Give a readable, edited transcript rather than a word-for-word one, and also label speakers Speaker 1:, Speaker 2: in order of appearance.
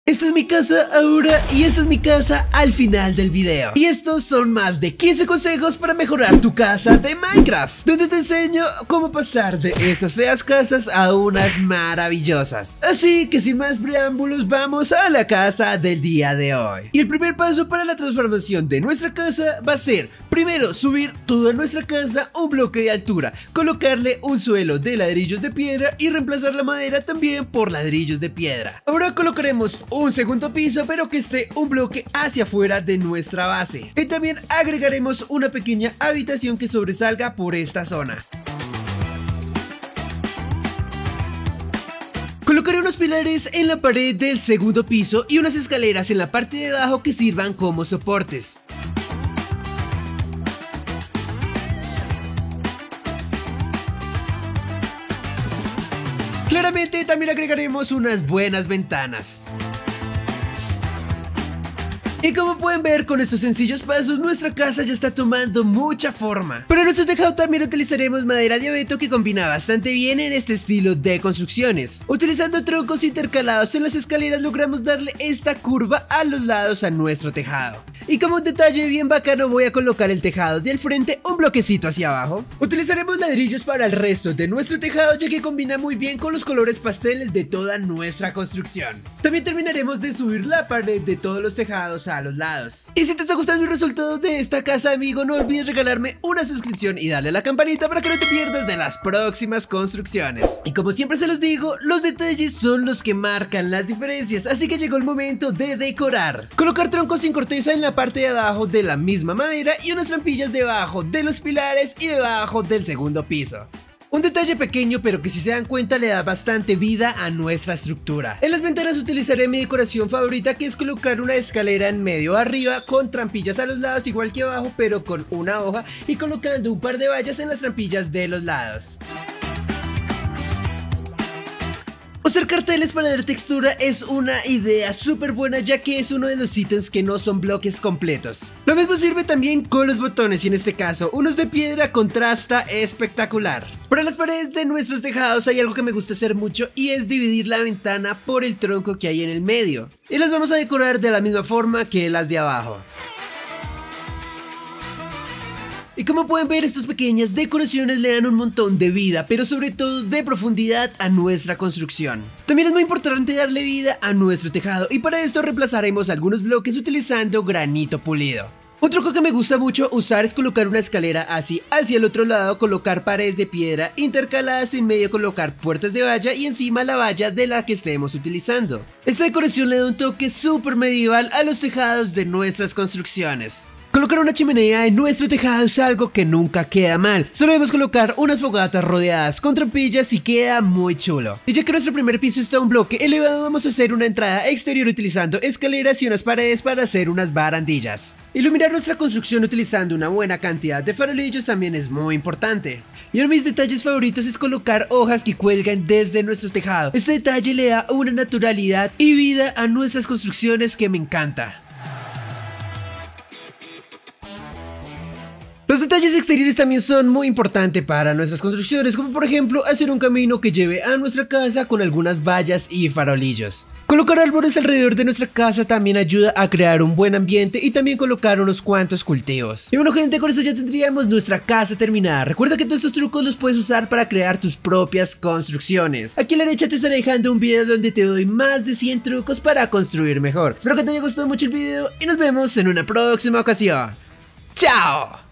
Speaker 1: Esta es mi casa ahora y esta es mi casa al final del video. Y estos son más de 15 consejos para mejorar tu casa de Minecraft, donde te enseño cómo pasar de estas feas casas a unas maravillosas. Así que sin más preámbulos, vamos a la casa del día de hoy. Y el primer paso para la transformación de nuestra casa va a ser, primero, subir toda nuestra casa un bloque de altura, colocarle un suelo de ladrillos de piedra y reemplazar la madera también por ladrillos de piedra. Ahora colocaremos un segundo piso, pero que esté un bloque hacia afuera de nuestra base. Y también agregaremos una pequeña habitación que sobresalga por esta zona. Colocaré unos pilares en la pared del segundo piso y unas escaleras en la parte de abajo que sirvan como soportes. Claramente también agregaremos unas buenas ventanas. Y como pueden ver, con estos sencillos pasos nuestra casa ya está tomando mucha forma. Para nuestro tejado también utilizaremos madera de abeto, que combina bastante bien en este estilo de construcciones. Utilizando troncos intercalados en las escaleras logramos darle esta curva a los lados a nuestro tejado. Y como un detalle bien bacano voy a colocar el tejado del frente un bloquecito hacia abajo. Utilizaremos ladrillos para el resto de nuestro tejado, ya que combina muy bien con los colores pasteles de toda nuestra construcción. También terminaremos de subir la pared de todos los tejados a los lados. Y si te está gustando el resultado de esta casa, amigo, no olvides regalarme una suscripción y darle a la campanita para que no te pierdas de las próximas construcciones. Y como siempre se los digo, los detalles son los que marcan las diferencias, así que llegó el momento de decorar. Colocar troncos sin corteza en la parte de abajo de la misma madera y unas trampillas debajo de los pilares y debajo del segundo piso. Un detalle pequeño, pero que si se dan cuenta le da bastante vida a nuestra estructura. En las ventanas utilizaré mi decoración favorita, que es colocar una escalera en medio arriba con trampillas a los lados igual que abajo, pero con una hoja, y colocando un par de vallas en las trampillas de los lados. Usar carteles para dar textura es una idea súper buena, ya que es uno de los ítems que no son bloques completos. Lo mismo sirve también con los botones, y en este caso unos de piedra contrasta espectacular. Para las paredes de nuestros tejados hay algo que me gusta hacer mucho, y es dividir la ventana por el tronco que hay en el medio. Y las vamos a decorar de la misma forma que las de abajo. Y como pueden ver, estas pequeñas decoraciones le dan un montón de vida, pero sobre todo de profundidad a nuestra construcción. También es muy importante darle vida a nuestro tejado, y para esto reemplazaremos algunos bloques utilizando granito pulido. Un truco que me gusta mucho usar es colocar una escalera así hacia el otro lado, colocar paredes de piedra intercaladas, en medio colocar puertas de valla y encima la valla de la que estemos utilizando. Esta decoración le da un toque súper medieval a los tejados de nuestras construcciones. Colocar una chimenea en nuestro tejado es algo que nunca queda mal. Solo debemos colocar unas fogatas rodeadas con trampillas y queda muy chulo. Y ya que nuestro primer piso está un bloque elevado, vamos a hacer una entrada exterior utilizando escaleras y unas paredes para hacer unas barandillas. Iluminar nuestra construcción utilizando una buena cantidad de farolillos también es muy importante. Y uno de mis detalles favoritos es colocar hojas que cuelgan desde nuestro tejado. Este detalle le da una naturalidad y vida a nuestras construcciones que me encanta. Los detalles exteriores también son muy importantes para nuestras construcciones, como por ejemplo hacer un camino que lleve a nuestra casa con algunas vallas y farolillos. Colocar árboles alrededor de nuestra casa también ayuda a crear un buen ambiente, y también colocar unos cuantos cultivos. Y bueno, gente, con esto ya tendríamos nuestra casa terminada. Recuerda que todos estos trucos los puedes usar para crear tus propias construcciones. Aquí a la derecha te estaré dejando un video donde te doy más de 100 trucos para construir mejor. Espero que te haya gustado mucho el video y nos vemos en una próxima ocasión. ¡Chao!